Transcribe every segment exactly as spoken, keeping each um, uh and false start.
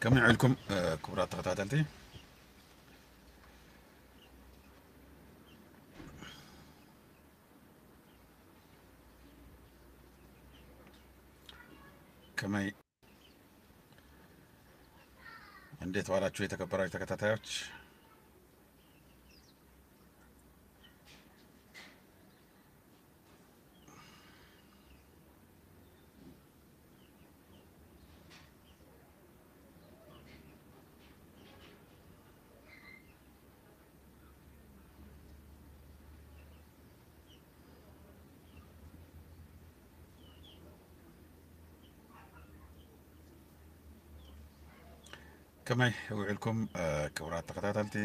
كم يعلكم كبرات تغتاتلتي كما እንዴት ዋላችሁ የተከበራችሁ ተከታታዮች كما يوعلكم كبرات تغتاتلتي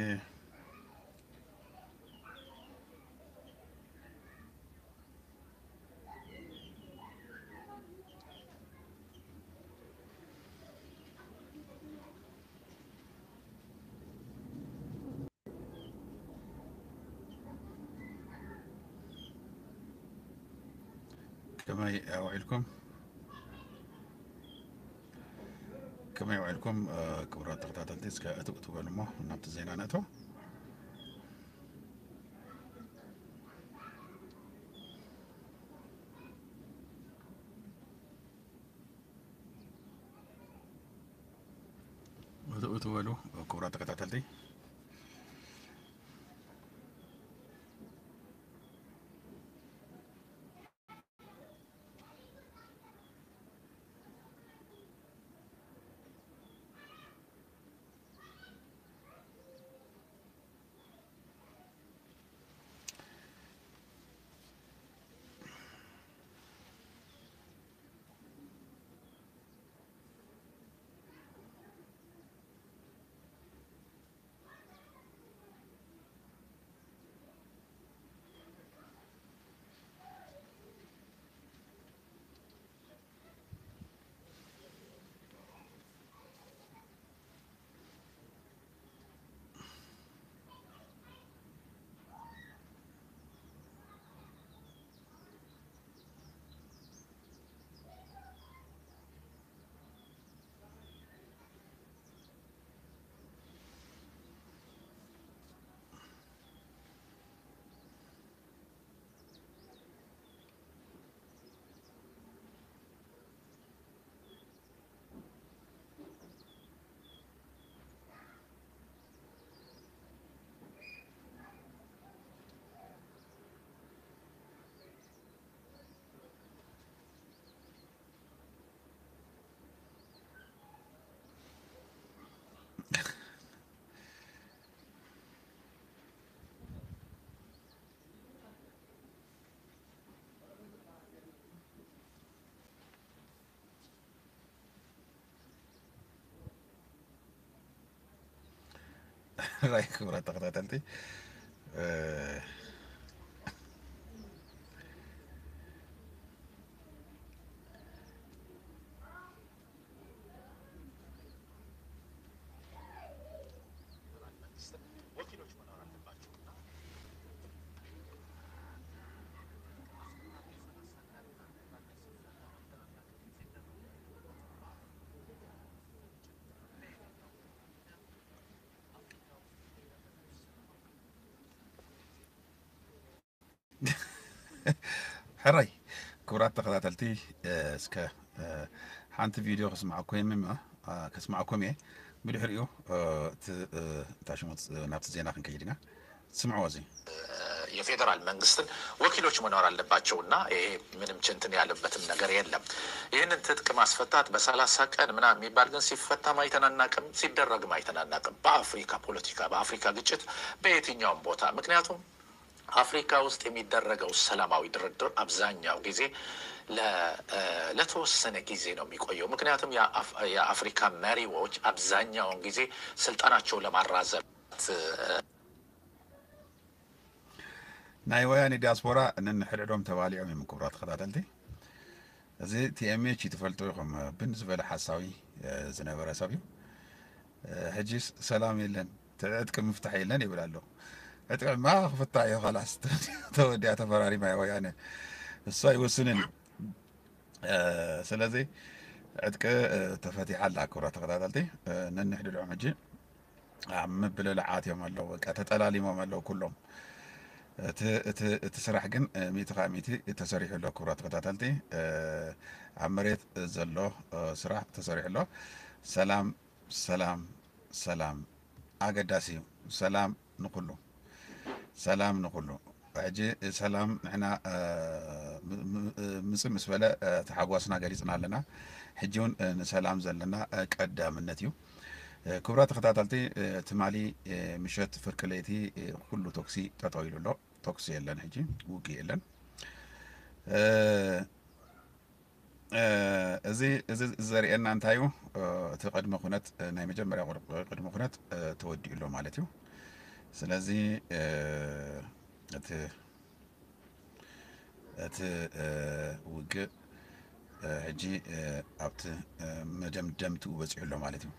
كما يوعلكم كما يوعلكم كبرات تغتاتلتي سكا اتو اتو بالمو نبت زيناناتو اتو اتو بالو كبرات تغتاتلتي رايك كبرات تغتاتلتي حراي كبرات تغتاتلتي سكا حانت فيديو كسمعكم يمما كسمعكم ايه بالحريو تاشمت نابت زينا كنكيدنا سمعوا زي የፌደራል መንግስትን ወኪሎች መኖር አለባቸውና ይሄ ምንም ችንትን ያለበትም ነገር የለም። ይህንን ትጥቅ ማስፈታት በሰላሳ ቀን ምናምን የሚባል ግን ሲፈታ ማይተናናቅም ሲደረግ ማይተናናቅም በአፍሪካ ፖለቲካ በአፍሪካ ግጭት በየትኛውም ቦታ ምክንያቱም አፍሪካ ውስጥ የሚደረገው ሰላማዊ ድርድር አብዛኛው ጊዜ ለተወሰነ ጊዜ ነው የሚቆየው። ምክንያቱም የአፍሪካ መሪዎች አብዛኛውን ጊዜ ስልጣናቸውን ለማራዘም ناي وياني دياسبورا ان حلعلهم توالي من كبرات خطاتلتي زي تي ام اتش تفلتو يقوم بالنسبه لحساوي زنابره سابيو هجيس سلام يلن تعدك مفتاح يلن يبلالو اتق ما فتاي خلاص تودي تفراري ما وياني الصاي وسنن سلازي عدك تفتح على كرة تقدرتي ننحد اليوم حجي عم بللعات يوم الله وقت تتلالي ما الله كلهم ت ت تسرح جن ميت خاميتي تسرح له كرة تقدرتي عمريت زلوا سرح تسرح له سلام سلام سلام أقداسي سلام نقوله سلام نقوله أجي سلام إحنا مس مسفلة تحقوسنا قريصنا لنا حجون سلام زلنا قدام النتيو كبرات خطاتلتي تمالي مشت فركليتي كله توكسي تطويل له توكسي يلن حجي وقي يلن زي زي زري أن أنتايو تقدم خونات ناي مجمع قدم خونات تودي له مالتيو سلازي ات ات وقي حجي أبت مجمع دمتو وبزع له مالتيو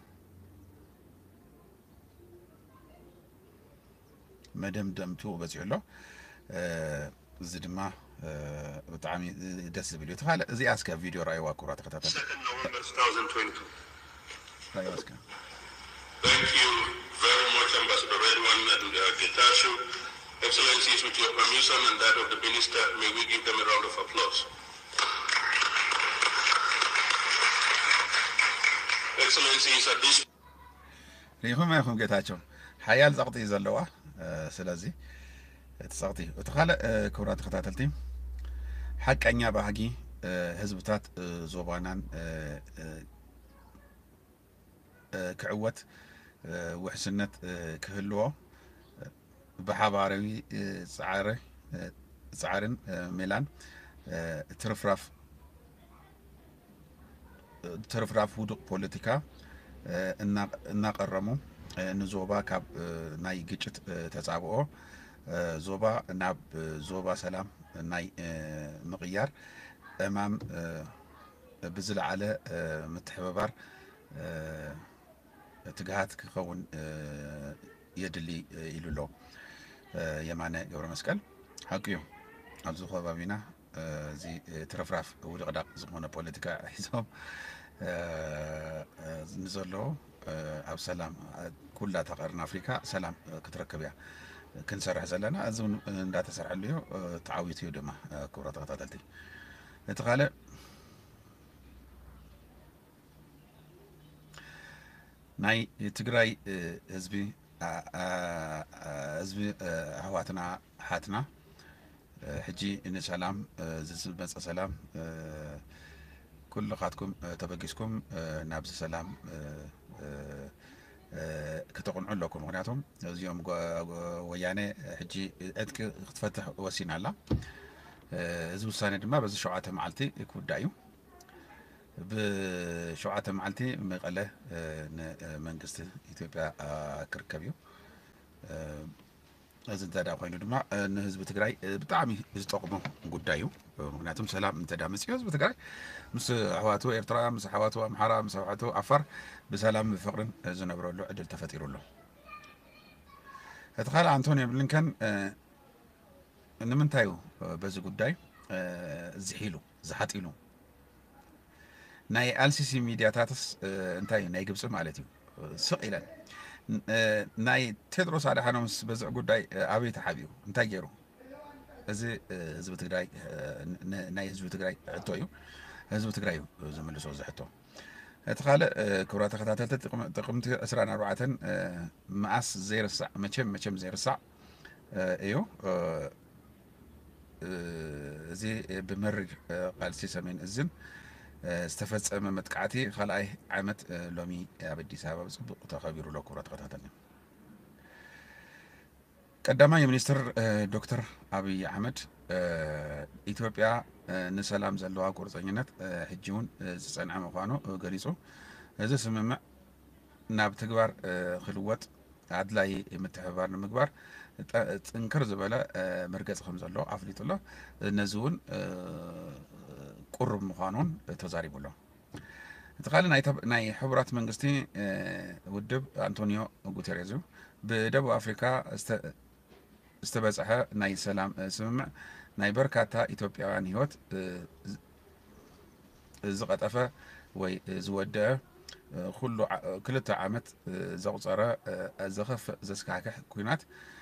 مدام دمتو وبزع له زدما بتعامي دس فيديو تخيل زي اسكا فيديو راي واكورا تكتاتل November twenty twenty-two. راي اسكا Thank you very much, Ambassador Redwan and uh, Getachew. Excellencies, with your permission and that of the Minister, may we give them a round of applause. Excellencies, at this ريهم ياكم جيتاچو حيال زقطي زلوا سلازي تسقطي وتخيل كورا تكتاتلتي حقኛ ባህጊ ህዝብታት ዞባናን ክዕወት ውሕስነት ክህልዎ ብሓባራዊ ጻዕረ ጻዕርን ሜላን ትርፍራፍ ትርፍራፍ ውዱቅ ፖለቲካ እናቀረሙ ንዞባ ካብ ናይ ግጭት ተጻብኦ ዞባ ናብ ዞባ ሰላም ናይ مقيار أمام بزل على متحبار تجهات كخون يدلي يلولو يمانة جور مسكال حقيقي أبزخوا بابينا زي ترفرف ودقدق زمانة بوليتيكا حساب نزلوا أب سلام كلها تقارن أفريقيا سلام كتركبيا كنسرح زلنا أظن لا تسرح له تعاويت يودما كرة قطعتي نتقال ناي تجراي حزبي حزبي هواتنا حاتنا حجي إن سلام زل بس سلام كل لقاتكم تبقيسكم نابز سلام كتقنعوا لكم مغنياتهم اليوم ويانا حجي أدك تفتح وسين الله زو سنة ما بس شعات معلتي يكون دايو بشعات معلتي مقالة منقست إثيوبيا كركبيو أزن تدا قايلو دما نهزب تግራይ بتعامي يستقمو قدايو مغنياتهم سلام انتدامس يهزب تግራይ مس حواتو إرترا مس حواتو أمحارا مس حواتو أفر بسلام بفقرن زنبرو له عدل تفتيرو له اتخيل أنتوني بلينكن نمنتايو بزي قداي زحيلو زحاتيلو ناي ألسيسي ميديا تاتس انتاي ناي قبص مالتيو سقيلا ناي تدرس على حنوس بزع قداي أبي تحبيو انتاي جيرو زي زي بتقراي ناي زي بتقراي عطويو زي بتقرايو زملو سو زحتو تخيل كرات خطاتات تقمت أسران أربعة معاس زير الساعة مچم مچم زير الساعة ايو زي بمرج قال سيسمين الزن استفزم متقعتي خلاي عمت لومي ابدي سبب صبق تخبيرو له كرات خطاتات قدامي ሚኒስትር ዶክተር አብይ አህመድ ኢትዮጵያ ንሰላም ዘለዋ ቁርጠኝነት ሕጂውን ዝጸንዐ ምዃኑ ገሊጹ እዚ ስምምዕ ናብ ተግባር ክልወጥ ኣድላይ ምትሕብባር ንምግባር ጥንክር ዝበለ መርገጽ ከም ዘሎ ኣፍሊጡሎ ነዚ እውን ቁርብ ምዃኑን ተዛሪቡሎ እቲ ካልእ ናይ ሕቡራት መንግስቲ ውድብ አንቶኒዮ ጉተሬዝ ብደቡብ አፍሪካ استبزح ناي سلام سمع ناي بركاتا إثيوبيان هيوت زقت أفا ወይ ዝወደአ ኩሉ ክልተ ዓመት ዘቁፀረ ዘኸፍ ዘስካሕክሕ ኩናት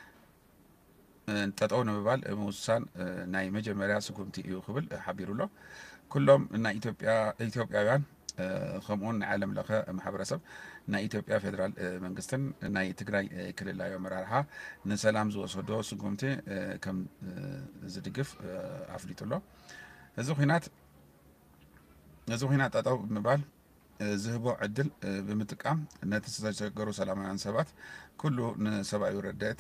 ጠጠው ንምባል ምውሳን ናይ መጀመርያ ስጉምቲ እዩ ክብል ሓቢሩሎ ኩሎም ናይ ኢትዮጵያ ኢትዮጵያውያን ከምኡን ናይ ዓለም ለኸ ማሕበረሰብ ናይ ኢትዮጵያ ፌደራል መንግስትን ናይ ትግራይ ክልላዊ ኣመራርሓ ንሰላም ዝወሰዶ ስጉምቲ ከም ዝድግፍ ኣፍሊጡሎ እዚ ኩናት እዚ ኩናት ጠጠው ብምባል ዝህቦ ዕድል ብምጥቃም ነቲ ዝተቸገሩ ሰላማውያን ሰባት ኩሉ ንሰብኣዊ ረድኤት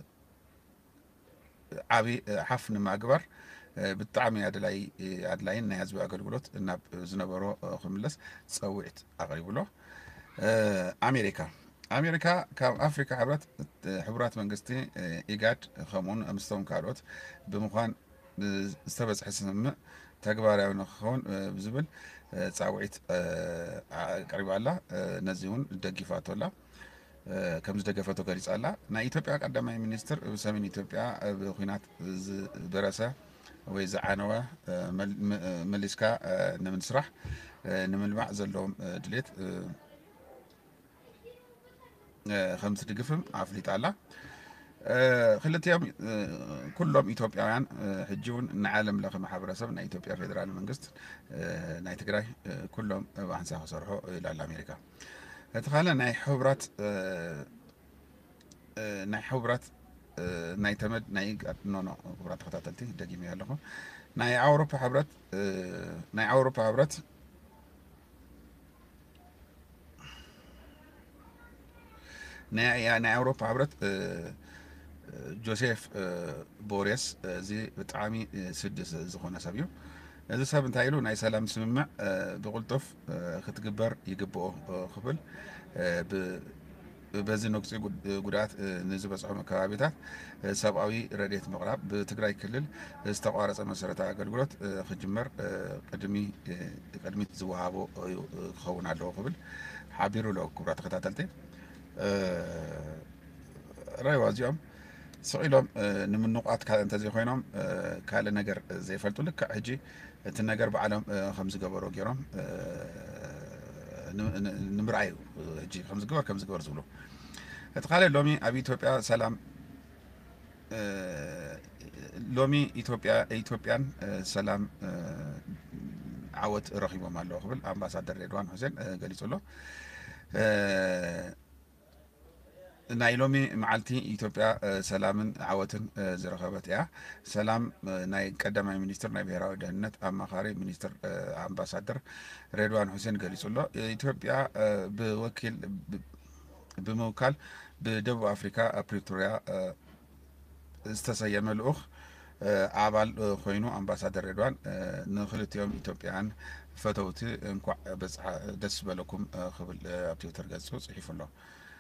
ዓቢ ሓፍ ንምግባር ብጣዕሚ ኣድላይ ኣድላይን ናይ ህዝቢ ኣገልግሎት ናብ ዝነበሮ ክምለስ ፀውዒት ኣቕሪቡሎ ኣሜሪካ ኣሜሪካ ካብ ኣፍሪካ ሕብረት ሕቡራት መንግስቲ ኢጋድ ከምኡን ምስቶም ካልኦት ብምዃን ዝተበፅሐ ስምምዕ ተግባራዊ ንክኸውን ብዝብል ፃውዒት ኣቅሪባ ኣላ ነዚ እውን ደጊፋቶ ኣላ ከም ዝደገፈቶ ገሊፃ ኣላ ናይ ኢትዮጵያ ቀዳማይ ሚኒስትር ብሰሜን ኢትዮጵያ ብኩናት ዝበረሰ ወይ ዝዓነወ መሊስካ ንምስራሕ ንምልማዕ ዘለዎም ድሌት ከም ትድግፍም ኣፍሊጣ ኣላ ክልቲኦም ኩሎም ኢትዮጵያውያን ሕጂ እውን ንዓለም ለኸ ማሕበረሰብ ናይ ኢትዮጵያ ፌደራል መንግስት ናይ ትግራይ ኩሎም ብሓንሳ ክሰርሑ ኢላ ኣሜሪካ እቲ ካለ ናይ ሕቡራት ናይ ሕቡራት ናይ ተመድ ናይ ኖ ኖ ሕቡራት ተኸታተልቲ ደጊመ ኣለኹ ናይ ኣውሮፓ ሕብረት ናይ ኣውሮፓ ሕብረት ናይ ናይ ኣውሮፓ ሕብረት ጆሴፍ ቦሬስ እዚ ብጣዕሚ ስድስ ዝኾነ ሰብ እዩ እዚ ሰብ እንታይ ኢሉ ናይ ሰላም ስምምዕ ብቁልጡፍ ክትግበር ይግብኦ ክብል በዚ ነግፂ ጉዳት ንዝበፅሖም ከባቢታት ሰብኣዊ ረድኤት ምቕራብ ብትግራይ ክልል ዝተቋረፀ መሰረታዊ ኣገልግሎት ክጅመር ቅድሚ ቅድሚት ዝወሃቦ ክኸውን ኣለዎ ክብል ሓቢሩ ሎ ክቡራ ተኸታተልቲ ራይዋ እዚኦም ስቂሎም ንምንቋት ካል እንተዘይኮይኖም ካልእ ነገር ዘይፈልጡ ልክዕ ሕጂ እቲ ነገር ብዓለም ከም ዝገበሮ ገይሮም ንምርኣዩ ሕጂ ከም ዝግበር ከም ዝግበር ዝብሉ እቲ ካልእ ሎሚ ኣብ ኢትዮጵያ ሰላም ሎሚ ኢትዮጵያ ኢትዮጵያን ሰላም ዓወት ረኺቦም ኣለዎ ክብል ኣምባሳደር ሬድዋን ሁሴን ገሊጹ ኣሎ ናይ ሎሚ መዓልቲ ኢትዮጵያ ሰላምን ዓወትን ዝረኸበት እያ ሰላም ናይ ቀዳማይ ሚኒስትር ናይ ብሄራዊ ደህንነት ኣማኻሪ ሚኒስትር ኣምባሳደር ሬድዋን ሁሴን ገሊጹ ኣሎ ኢትዮጵያ ብወኪል ብምውካል ብደቡብ ኣፍሪካ ፕሪቶሪያ ዝተሰየመ ልኡኽ ኣባል ኮይኑ ኣምባሳደር ሬድዋን ንክልቲኦም ኢትዮጵያውያን ፈተውቲ እንኳዕ በፅሓ ደስ በለኩም ክብል ኣብ ትዊተር ገጹ ፅሒፉ ኣሎ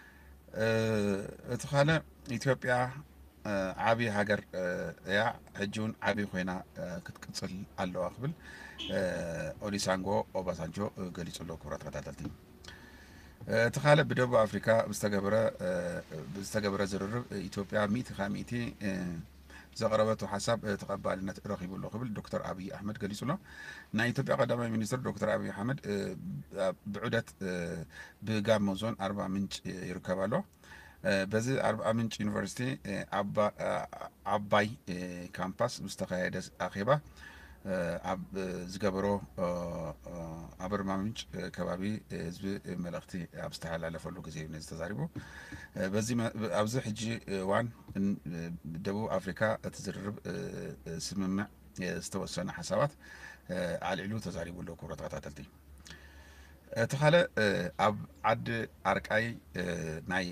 እቲ ካለ ኢትዮጵያ ዓብይ ሃገር እያ ሕጂ እውን ዓብይ ኮይና ክትቅፅል ኣለዋ ክብል ኦሊሳንጎ ኦባሳንጆ ገሊጹ ኣሎ ክቡራት ተኸታተልቲ እቲ ካለ ብደቡብ ኣፍሪካ ብዝተገበረ ብዝተገበረ ዝርርብ ኢትዮጵያ ሚእቲ ካብ ሚእቲ ዘቕረበቱ ሓሳብ ተቐባልነት ረኺቡሎ ክብል ዶክተር ኣብይ ኣሕመድ ገሊጹ ኣሎ ናይ ኢትዮጵያ ቀዳማይ ሚኒስትር ዶክተር ኣብይ ኣሕመድ ብዑደት ብጋሞ ዞን ኣርባ ምንጭ ይርከብ ኣሎ በዚ ኣርባ ምንጭ ዩኒቨርሲቲ ዓባይ ካምፓስ ብዝተካየደ ኣኼባ ኣብ ዝገበሮ ኣብ ኣርባ ምንጭ ከባቢ ህዝቢ መልእኽቲ ኣብ ዝተሓላለፈሉ ግዜ እዩ ዝተዛሪቡ በዚ ኣብዚ ሕጂ እዋን ደቡብ ኣፍሪካ እቲ ዝርርብ ስምምዕ ዝተወሰነ ሓሳባት ኣልዒሉ ተዛሪቡ ኣሎ ክቡራት ተኸታተልቲ እቲ ካልእ ኣብ ዓዲ ኣርቃይ ናይ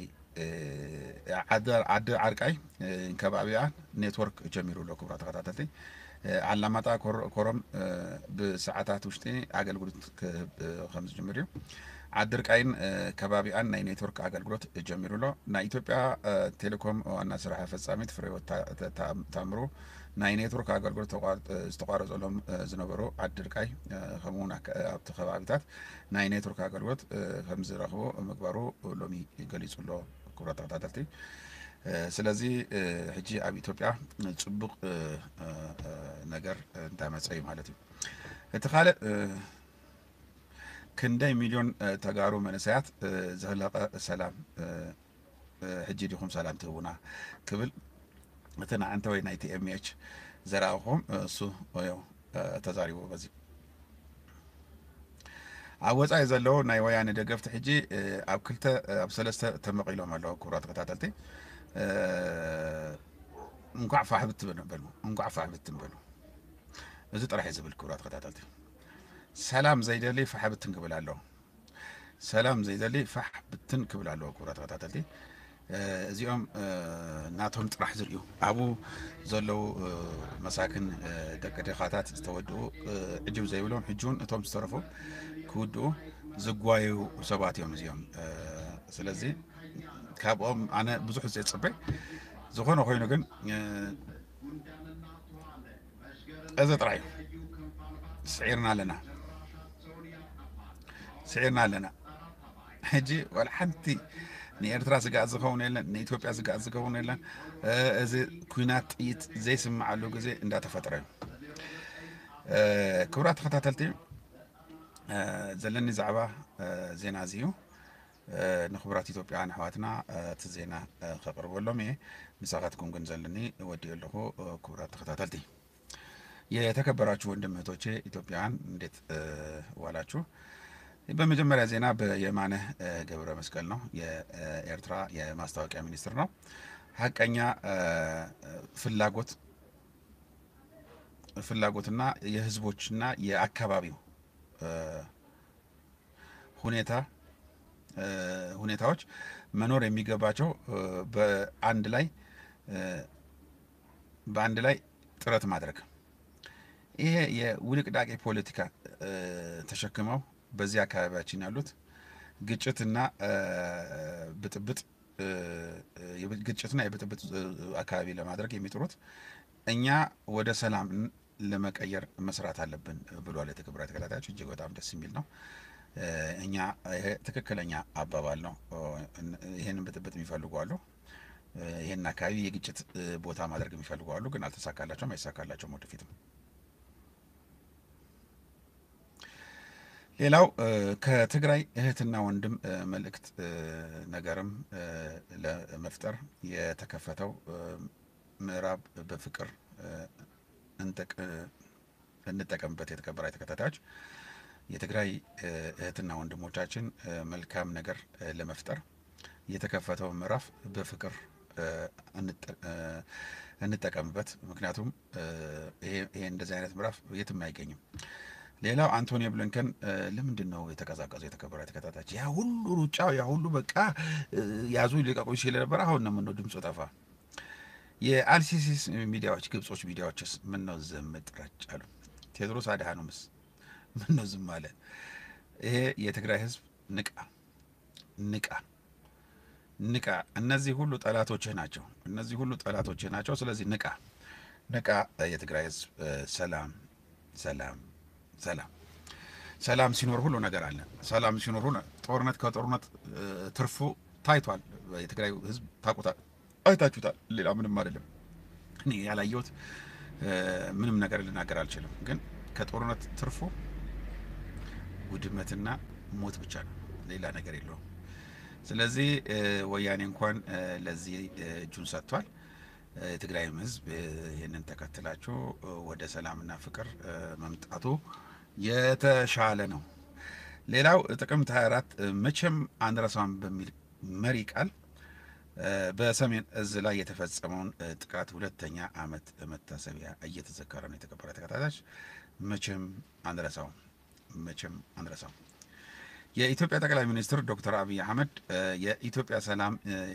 ዓዲ ኣርቃይ ከባቢኣ ኔትወርክ ጀሚሩ ኣሎ ክቡራት ተኸታተልቲ ዓላማጣ ኮረም ብሰዓታት ውሽጢ ኣገልግሎት ክህብ ከም ዝጅምር እዩ ዓዲ ኣርቃይን ከባቢኣን ናይ ኔትወርክ ኣገልግሎት ጀሚሩ ኣሎ ናይ ኢትዮጵያ ቴሌኮም ዋና ስራሕ ፈጻሚት ፍሬህይወት ታምሩ ናይ ኔትወርክ ኣገልግሎት ዝተቋረፀሎም ዝነበሩ ዓዲ ኣርቃይ ከምኡውን ኣብቲ ከባቢታት ናይ ኔትወርክ ኣገልግሎት ከም ዝረኽቡ ምግባሩ ሎሚ ገሊጹ ኣሎ ክቡራት ተኸታተልቲ ስለዚ ሕጂ ኣብ ኢትዮጵያ ጽቡቕ ነገር እንዳመፀ እዩ ማለት እዩ እቲ ካልእ ክንደይ ሚሊዮን ተጋሩ መንእሰያት ዘህለቀ ሰላም ሕጂ ዲኹም ሰላም ትህቡና ክብል እተና አንተ ወይ ናይ ቲኤምኤች ዘራእኹም እሱ ወዮ ተዛሪቡ በዚ ኣብ ወፃኢ ዘለዎ ናይ ወያነ ደገፍቲ ሕጂ ኣብ ክልተ ኣብ ሰለስተ ተመቂሎም ኣለዉ ክቡራት ተከታተልቲ እንኳዕ ፋሕ ብትበሉ እንኳዕ ፋሕ ብትበሉ እዚ ጥራሕ ዝብል ክቡራት ተከታተልቲ ሰላም ዘይደሊ ፋሕ ብትን ክብል ኣለዎ ሰላም ዘይደሊ ፋሕ ብትን ክብል ኣለዎ ክቡራት ተከታተልቲ እዚኦም ናቶም ጥራሕ ዝርዩ ኣብኡ ዘለው መሳክን ደቂ ደኻታት ዝተወድኡ ዕጅብ ዘይብሎም ሕጂውን እቶም ዝተረፉ ክውድኡ ዝጓዩ ሰባት እዮም እዚኦም ስለዚ ካብኦም ኣነ ብዙሕ ዘይፅበይ ዝኾነ ኮይኑ ግን እዚ ጥራሕ እዩ ስዒርና ኣለና ስዒርና ኣለና ሕጂ ወላ ሓንቲ ንኤርትራ ስጋእ ዝኸውን የለን ንኢትዮጵያ ስጋእ ዝኸውን የለን እዚ ኩናት ጥይት ዘይስምዓሉ ግዜ እንዳተፈጠረ እዩ ክቡራት ተኸታተልቲ ዘለኒ ዛዕባ ዜና እዚ እዩ ንክቡራት ኢትዮጵያውያን ኣሕዋትና እቲ ዜና ከቅርበሎም እየ ንሳኻትኩም ግን ዘለኒ ወዲኡ ኣለኹ ክቡራት ተኸታተልቲ የተከበራችሁ ወንድም እህቶቼ ኢትዮጵያውያን እንዴት ዋላችሁ በመጀመሪያ ዜና በየማነ ገብረ መስቀል ነው የኤርትራ የማስታወቂያ ሚኒስትር ነው ሀቀኛ ፍላጎት ፍላጎትና የህዝቦችና የአካባቢው ሁኔታ ሁኔታዎች መኖር የሚገባቸው በአንድ ላይ በአንድ ላይ ጥረት ማድረግ ይሄ የውልቅዳቄ ፖለቲካ ተሸክመው በዚህ አካባቢያችን ያሉት ግጭትና ብጥብጥ ግጭትና የብጥብጥ አካባቢ ለማድረግ የሚጥሩት እኛ ወደ ሰላም ለመቀየር መስራት አለብን ብሏል የተከበራችሁ ተከታታዮች እጅግ በጣም ደስ የሚል ነው እኛ ይሄ ትክክለኛ አባባል ነው ይሄንን ብጥብጥ የሚፈልጉ አሉ ይሄን አካባቢ የግጭት ቦታ ማድረግ የሚፈልጉ አሉ ግን አልተሳካላቸውም አይሳካላቸውም ወደፊትም ሌላው ከትግራይ እህትና ወንድም መልእክት ነገርም ለመፍጠር የተከፈተው ምዕራብ በፍቅር እንጠቀምበት የተከበራችሁ ተከታታዮች የትግራይ እህትና ወንድሞቻችን መልካም ነገር ለመፍጠር የተከፈተው ምዕራፍ በፍቅር እንጠቀምበት ምክንያቱም ይሄ ይሄ እንደዚህ አይነት ምዕራፍ የትም አይገኝም ሌላው አንቶኒ ብሊንከን ለምንድን ነው የተቀዛቀዘው የተከበራችሁ ተከታታዮች ያ ሁሉ ሩጫው ያ ሁሉ በቃ ያዙ ሊቀቁ ሲል ነበር አሁን ነው ምን ነው ድምፁ ጠፋ የአልሲሲስ ሚዲያዎች ግብጾች ሚዲያዎችስ ምን ነው ዝም ጥራጫሉ ቴድሮስ አድሃኖምስ ምን ነው ዝም አለ ይሄ የትግራይ ህዝብ ንቃ ንቃ ንቃ እነዚህ ሁሉ ጠላቶች ናቸው እነዚህ ሁሉ ጠላቶች ናቸው ስለዚህ ንቃ ንቃ የትግራይ ህዝብ ሰላም ሰላም ሰላም ሰላም ሲኖር ሁሉ ነገር አለ ሰላም ሲኖር ሁሉ ጦርነት ከጦርነት ትርፉ ታይቷል የትግራይ ህዝብ ታቆታል አይታችሁታል ሌላ ምንም አይደለም እኔ ያላየሁት ምንም ነገር ልናገር አልችልም ግን ከጦርነት ትርፉ ውድመትና ሞት ብቻ ነው ሌላ ነገር የለውም ስለዚህ ወያኔ እንኳን ለዚህ እጁን ሰጥቷል የትግራይ ህዝብ ይሄንን ተከትላችሁ ወደ ሰላምና ፍቅር መምጣቱ የተሻለ ነው ሌላው ጥቅምት ሃያ አራት መቼም አንረሳም በሚል መሪ ቃል በሰሜን እዝ ላይ የተፈጸመውን ጥቃት ሁለተኛ አመት መታሰቢያ እየተዘከረ ነው የተከበራችሁ ተከታታዮች መቼም አንረሳው መቼም አንረሳው የኢትዮጵያ ጠቅላይ ሚኒስትር ዶክተር አብይ አህመድ የኢትዮጵያ ሰላም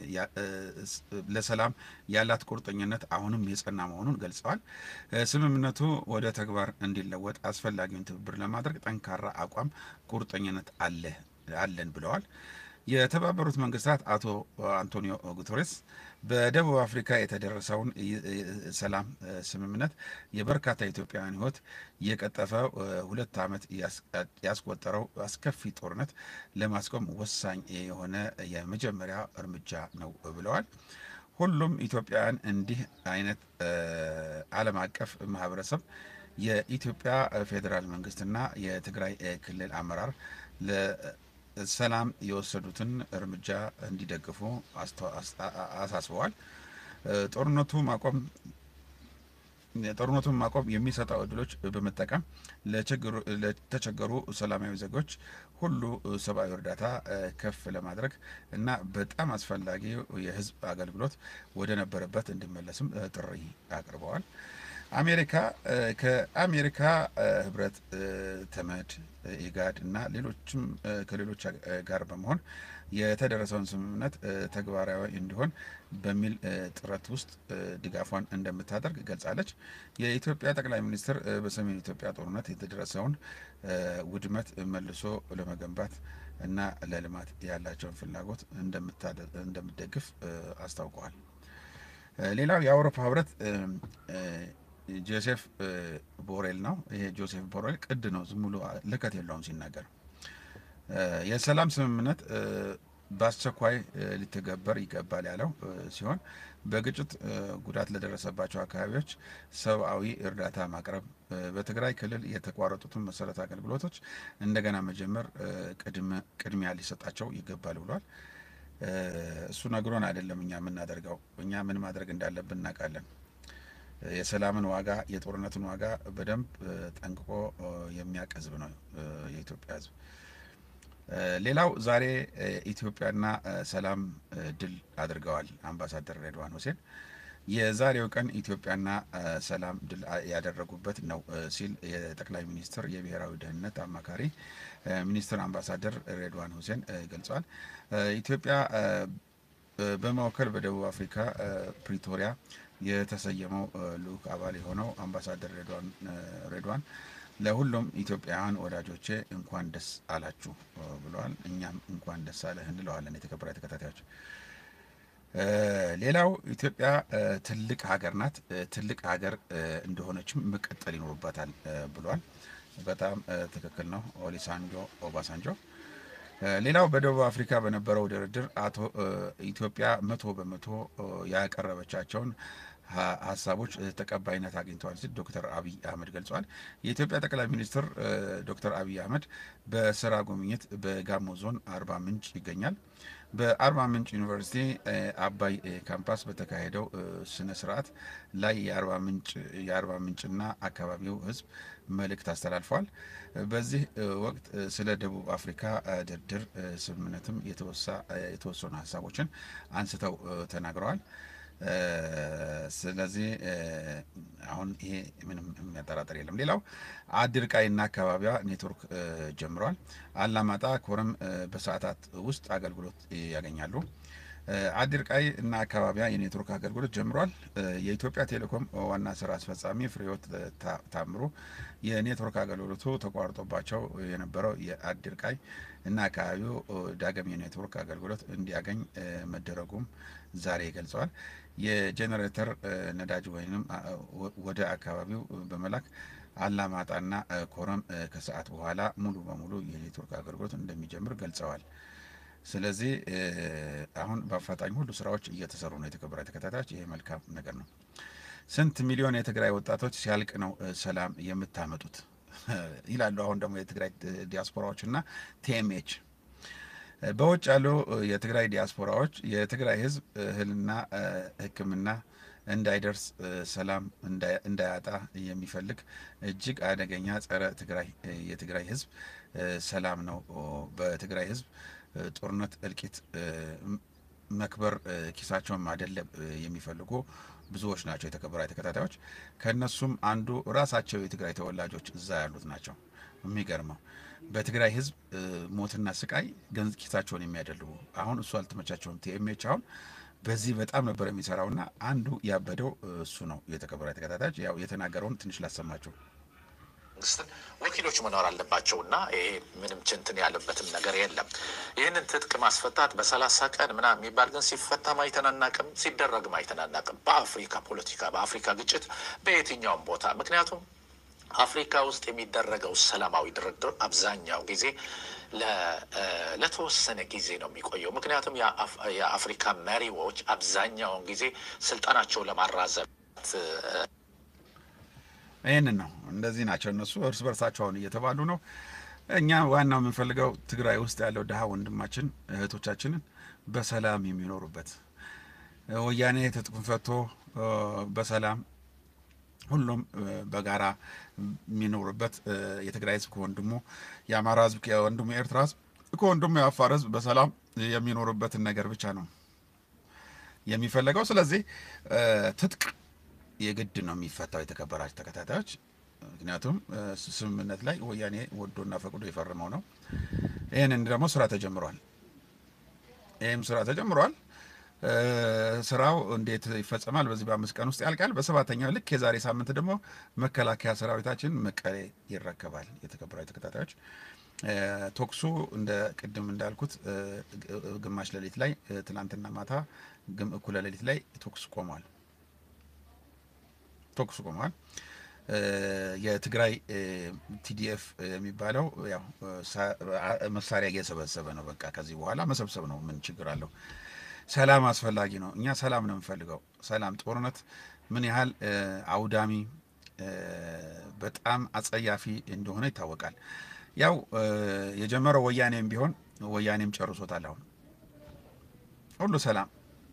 ለሰላም ያላት ቁርጠኝነት አሁንም የጸና መሆኑን ገልጸዋል ስምምነቱ ወደ ተግባር እንዲለወጥ አስፈላጊውን ትብብር ለማድረግ ጠንካራ አቋም ቁርጠኝነት አለ አለን ብለዋል የተባበሩት መንግስታት አቶ አንቶኒዮ ጉተሬስ በደቡብ አፍሪካ የተደረሰውን ሰላም ስምምነት የበርካታ ኢትዮጵያውያን ህይወት የቀጠፈው ሁለት አመት ያስቆጠረው አስከፊ ጦርነት ለማስቆም ወሳኝ የሆነ የመጀመሪያ እርምጃ ነው ብለዋል ሁሉም ኢትዮጵያውያን እንዲህ አይነት ዓለም አቀፍ ማህበረሰብ የኢትዮጵያ ፌደራል መንግስትና የትግራይ ክልል አመራር ለሰላም የወሰዱትን እርምጃ እንዲደግፉ አሳስበዋል። ጦርነቱ ማቆም ጦርነቱን ማቆም የሚሰጠው እድሎች በመጠቀም ለተቸገሩ ሰላማዊ ዜጎች ሁሉ ሰብአዊ እርዳታ ከፍ ለማድረግ እና በጣም አስፈላጊው የህዝብ አገልግሎት ወደ ነበረበት እንዲመለስም ጥሪ አቅርበዋል። አሜሪካ ከአሜሪካ ህብረት፣ ተመድ፣ ኢጋድ እና ሌሎችም ከሌሎች ጋር በመሆን የተደረሰውን ስምምነት ተግባራዊ እንዲሆን በሚል ጥረት ውስጥ ድጋፏን እንደምታደርግ ገልጻለች። የኢትዮጵያ ጠቅላይ ሚኒስትር በሰሜን ኢትዮጵያ ጦርነት የተደረሰውን ውድመት መልሶ ለመገንባት እና ለልማት ያላቸውን ፍላጎት እንደምትደግፍ አስታውቀዋል። ሌላው የአውሮፓ ህብረት ጆሴፍ ቦሬል ነው። ይሄ ጆሴፍ ቦሬል ቅድ ነው፣ ዝም ብሎ ልከት የለውም ሲናገር። የሰላም ስምምነት በአስቸኳይ ሊተገበር ይገባል ያለው ሲሆን በግጭት ጉዳት ለደረሰባቸው አካባቢዎች ሰብአዊ እርዳታ ማቅረብ፣ በትግራይ ክልል የተቋረጡትን መሰረታዊ አገልግሎቶች እንደገና መጀመር ቅድሚያ ሊሰጣቸው ይገባል ብሏል። እሱ ነግሮን አይደለም እኛ የምናደርገው፣ እኛ ምን ማድረግ እንዳለብን እናውቃለን። የሰላምን ዋጋ የጦርነትን ዋጋ በደንብ ጠንቅቆ የሚያውቅ ህዝብ ነው የኢትዮጵያ ህዝብ። ሌላው ዛሬ ኢትዮጵያና ሰላም ድል አድርገዋል አምባሳደር ሬድዋን ሁሴን። የዛሬው ቀን ኢትዮጵያና ሰላም ድል ያደረጉበት ነው ሲል የጠቅላይ ሚኒስትር የብሔራዊ ደህንነት አማካሪ ሚኒስትር አምባሳደር ሬድዋን ሁሴን ገልጸዋል። ኢትዮጵያ በመወከል በደቡብ አፍሪካ ፕሪቶሪያ የተሰየመው ልዑክ አባል የሆነው አምባሳደር ሬድዋን ለሁሉም ኢትዮጵያውያን ወዳጆቼ እንኳን ደስ አላችሁ ብለዋል። እኛም እንኳን ደስ አለህ እንለዋለን የተከበረ ተከታታዮች። ሌላው ኢትዮጵያ ትልቅ ሀገር ናት፣ ትልቅ ሀገር እንደሆነችም መቀጠል ይኖርባታል ብሏል። በጣም ትክክል ነው ኦሊሳንጆ ኦባሳንጆ። ሌላው በደቡብ አፍሪካ በነበረው ድርድር አቶ ኢትዮጵያ መቶ በመቶ ያቀረበቻቸውን ሀሳቦች ተቀባይነት አግኝተዋል ሲል ዶክተር አብይ አህመድ ገልጿል። የኢትዮጵያ ጠቅላይ ሚኒስትር ዶክተር አብይ አህመድ በስራ ጉብኝት በጋሞ ዞን አርባ ምንጭ ይገኛል። በአርባ ምንጭ ዩኒቨርሲቲ አባይ ካምፓስ በተካሄደው ስነ ስርዓት ላይ የአርባ ምንጭ የአርባ ምንጭና አካባቢው ህዝብ መልእክት አስተላልፈዋል። በዚህ ወቅት ስለ ደቡብ አፍሪካ ድርድር ስምምነትም የተወሰኑ ሀሳቦችን አንስተው ተናግረዋል። ስለዚህ አሁን ይሄ ምንም የሚያጠራጥር የለም። ሌላው አዲርቃይና አካባቢዋ ኔትወርክ ጀምሯል። አላማጣ፣ ኮረም በሰዓታት ውስጥ አገልግሎት ያገኛሉ። አዲርቃይ እና አካባቢዋ የኔትወርክ አገልግሎት ጀምሯል። የኢትዮጵያ ቴሌኮም ዋና ስራ አስፈጻሚ ፍሬህይወት ታምሩ የኔትወርክ አገልግሎቱ ተቋርጦባቸው የነበረው የአዲርቃይ እና አካባቢው ዳግም የኔትወርክ አገልግሎት እንዲያገኝ መደረጉም ዛሬ ገልጸዋል። የጄኔሬተር ነዳጅ ወይንም ወደ አካባቢው በመላክ አላማጣና ኮረም ከሰዓት በኋላ ሙሉ በሙሉ የኔትወርክ አገልግሎት እንደሚጀምር ገልጸዋል። ስለዚህ አሁን በአፋጣኝ ሁሉ ስራዎች እየተሰሩ ነው። የተከበረ ተከታታዮች ይሄ መልካም ነገር ነው። ስንት ሚሊዮን የትግራይ ወጣቶች ሲያልቅ ነው ሰላም የምታመጡት ይላሉ። አሁን ደግሞ የትግራይ ዲያስፖራዎች እና ቲኤምኤች በውጭ ያሉ የትግራይ ዲያስፖራዎች የትግራይ ህዝብ እህልና ሕክምና እንዳይደርስ ሰላም እንዳያጣ የሚፈልግ እጅግ አደገኛ ጸረ ትግራይ የትግራይ ህዝብ ሰላም ነው። በትግራይ ህዝብ ጦርነት፣ እልቂት፣ መክበር፣ ኪሳቸውን ማደለብ የሚፈልጉ ብዙዎች ናቸው። የተከበረ ተከታታዮች ከነሱም አንዱ ራሳቸው የትግራይ ተወላጆች እዛ ያሉት ናቸው። የሚገርመው በትግራይ ህዝብ ሞትና ስቃይ ገንዝ ኪሳቸውን የሚያደልቡ አሁን እሱ አልተመቻቸውም። ቲኤምኤች አሁን በዚህ በጣም ነበር የሚሰራውና አንዱ ያበደው እሱ ነው። የተከበረ ተከታታዮች ያው የተናገረውን ትንሽ ላሰማችሁ። መንግስትን ወኪሎች መኖር አለባቸውና ይሄ ምንም ችንትን ያለበትም ነገር የለም። ይህንን ትጥቅ ማስፈታት በሰላሳ ቀን ምናምን የሚባል ግን ሲፈታም አይተናናቅም፣ ሲደረግም አይተናናቅም። በአፍሪካ ፖለቲካ፣ በአፍሪካ ግጭት፣ በየትኛውም ቦታ ምክንያቱም አፍሪካ ውስጥ የሚደረገው ሰላማዊ ድርድር አብዛኛው ጊዜ ለተወሰነ ጊዜ ነው የሚቆየው። ምክንያቱም የአፍሪካ መሪዎች አብዛኛውን ጊዜ ስልጣናቸው ለማራዘም ይህንን ነው እንደዚህ ናቸው እነሱ እርስ በርሳቸው አሁን እየተባሉ ነው። እኛ ዋናው የምንፈልገው ትግራይ ውስጥ ያለው ድሃ ወንድማችን እህቶቻችንን በሰላም የሚኖሩበት ወያኔ ትጥቁን ፈቶ በሰላም ሁሉም በጋራ የሚኖርበት የትግራይ ህዝብ ከወንድሙ የአማራ ህዝብ ከወንድሙ የኤርትራ ህዝብ ከወንድሙ የአፋር ህዝብ በሰላም የሚኖርበትን ነገር ብቻ ነው የሚፈልገው። ስለዚህ ትጥቅ የግድ ነው የሚፈታው የተከበራችሁ ተከታታዮች። ምክንያቱም ስምምነት ላይ ወያኔ ወዶና ፈቅዶ የፈረመው ነው። ይሄንን ደግሞ ስራ ተጀምሯል። ይሄም ስራ ተጀምሯል። ስራው እንዴት ይፈጸማል? በዚህ በአምስት ቀን ውስጥ ያልቃል። በሰባተኛው ልክ የዛሬ ሳምንት ደግሞ መከላከያ ሰራዊታችን መቀሌ ይረከባል። የተከበራችሁ ተከታታዮች ቶክሱ እንደ ቅድም እንዳልኩት ግማሽ ሌሊት ላይ ትናንትና ማታ እኩለ ሌሊት ላይ ቶክስ ቆሟል። ቶክሱ ቆሟል። የትግራይ ቲዲኤፍ የሚባለው ያው መሳሪያ እየሰበሰበ ነው። በቃ ከዚህ በኋላ መሰብሰብ ነው። ምን ችግር አለው? ሰላም አስፈላጊ ነው። እኛ ሰላም ነው የምንፈልገው። ሰላም ጦርነት ምን ያህል አውዳሚ በጣም አጸያፊ እንደሆነ ይታወቃል። ያው የጀመረው ወያኔም ቢሆን ወያኔም ጨርሶታል። አሁን ሁሉ ሰላም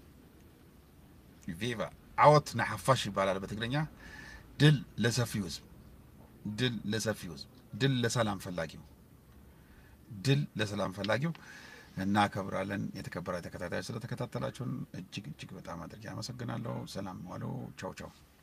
ቪቫ አወት ናሐፋሽ ይባላል በትግርኛ። ድል ለሰፊው ህዝብ፣ ድል ለሰፊው ህዝብ፣ ድል ለሰላም ፈላጊው፣ ድል ለሰላም ፈላጊው። እናከብራለን። የተከበራችሁ ተከታታዮች ስለተከታተላችሁን እጅግ እጅግ በጣም አድርጌ አመሰግናለሁ። ሰላም ዋሉ። ቻው ቻው።